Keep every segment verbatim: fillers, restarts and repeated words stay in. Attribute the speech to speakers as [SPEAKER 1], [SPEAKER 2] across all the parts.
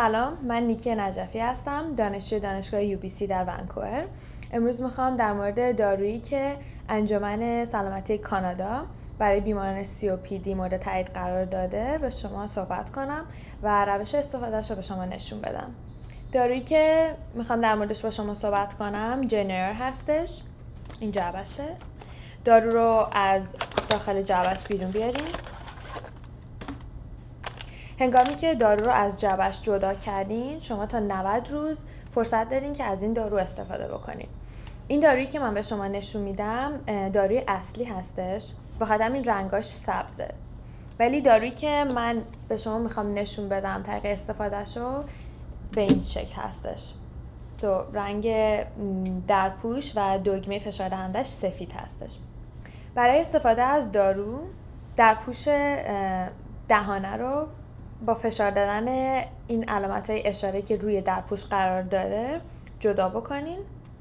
[SPEAKER 1] سلام، من نیکی نجفی هستم، دانشجوی دانشگاه یو بی سی در ونکوور. امروز میخوام در مورد دارویی که انجمن سلامتی کانادا برای بیماران سی او پی دی مورد تایید قرار داده به شما صحبت کنم و روش استفادهش رو به شما نشون بدم. دارویی که میخوام در موردش با شما صحبت کنم جنویر هستش. این جعبشه. دارو رو از داخل جعبش بیرون بیاریم. هنگامی که دارو رو از جعبش جدا کردین، شما تا نود روز فرصت دارین که از این دارو استفاده بکنین. این دارویی که من به شما نشون میدم داروی اصلی هستش، بخاطر همین رنگاش سبزه. ولی دارویی که من به شما میخوام نشون بدم طریق استفادهشو به این شکل هستش. سو so, رنگ درپوش و دگمه فشار دهندش سفید هستش. برای استفاده از دارو درپوش دهانه رو با فشار دادن این علامت های اشاره که روی درپوش قرار داره جدا بکنین.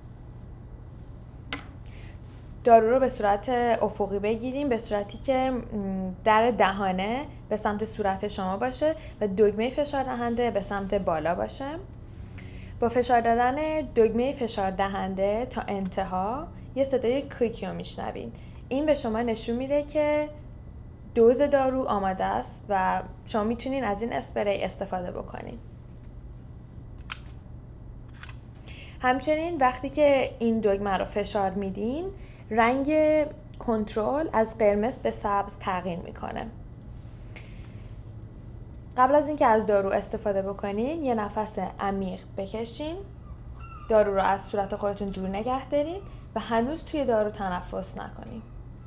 [SPEAKER 1] دارو رو به صورت افقی بگیریم، به صورتی که در دهانه به سمت صورت شما باشه و دگمه فشار دهنده به سمت بالا باشه. با فشار دادن دگمه فشار دهنده تا انتها یه صدای کلیکی رو میشنوین. این به شما نشون میده که دوز دارو آماده است و شما میتونین از این اسپری استفاده بکنین. همچنین وقتی که این دگمه رو فشار میدین، رنگ کنترل از قرمز به سبز تغییر میکنه. قبل از اینکه از دارو استفاده بکنین، یه نفس عمیق بکشین. دارو رو از صورت خودتون دور نگه دارین و هنوز توی دارو تنفس نکنین.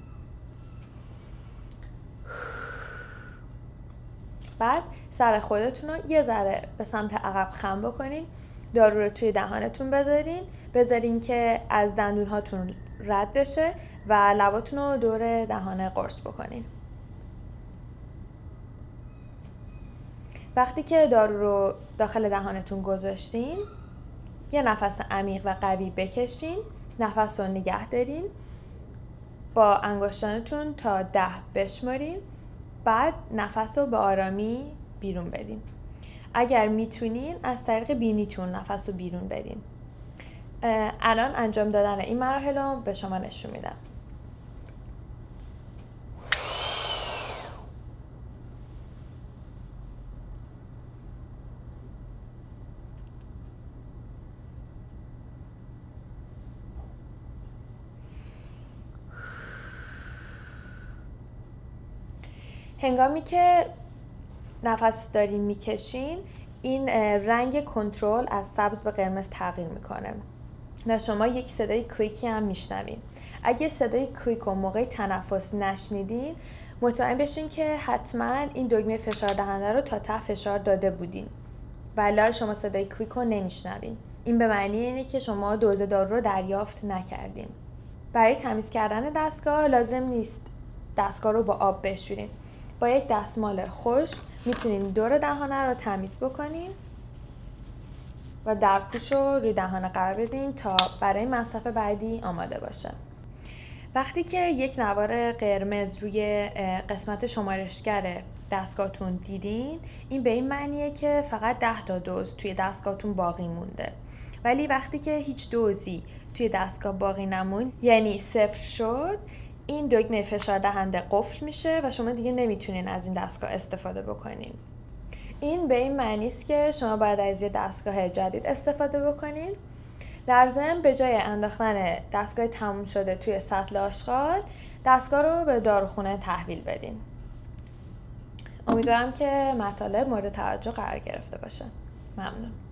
[SPEAKER 1] بعد سر خودتون رو یه ذره به سمت عقب خم بکنین. دارو رو توی دهانتون بذارین. بذارین که از دندون هاتون رد بشه و لباتون رو دور دهانه قرص بکنین. وقتی که دارو رو داخل دهانتون گذاشتین، یه نفس عمیق و قوی بکشین. نفس رو نگه دارین. با انگشتانتون تا ده بشمارین. بعد نفس رو به آرامی بیرون بدین. اگر میتونین از طریق بینیتون نفس رو بیرون بدین. الان انجام دادن این مراحل رو به شما نشون میدم. هنگامی که نفس دارین میکشین، این رنگ کنترل از سبز به قرمز تغییر میکنه و شما یک صدای کلیکی هم میشنوین. اگه صدای کلیک رو موقع تنفس نشنیدین، مطمئن بشین که حتما این دگمه فشار دهنده رو تا ته فشار داده بودین، ولی شما صدای کلیک رو نمیشنوین. این به معنی اینه که شما دوز دارو رو دریافت نکردین. برای تمیز کردن دستگاه لازم نیست دستگاه رو با آب بشورین. با یک دستمال خشک میتونین دور دهانه رو تمیز بکنین و درپوش رو روی دهانه قرار بدین تا برای مصرف بعدی آماده باشه. وقتی که یک نوار قرمز روی قسمت شمارشگر دستگاهتون دیدین، این به این معنیه که فقط ده تا دوز توی دستگاهتون باقی مونده. ولی وقتی که هیچ دوزی توی دستگاه باقی نموند، یعنی صفر شد، این دگمه فشار دهنده قفل میشه و شما دیگه نمیتونین از این دستگاه استفاده بکنین. این به این معنی است که شما باید از یه دستگاه جدید استفاده بکنین. در ضمن به جای انداختن دستگاه تموم شده توی سطل آشغال، دستگاه رو به داروخونه تحویل بدین. امیدوارم که مطالب مورد توجه قرار گرفته باشه. ممنون.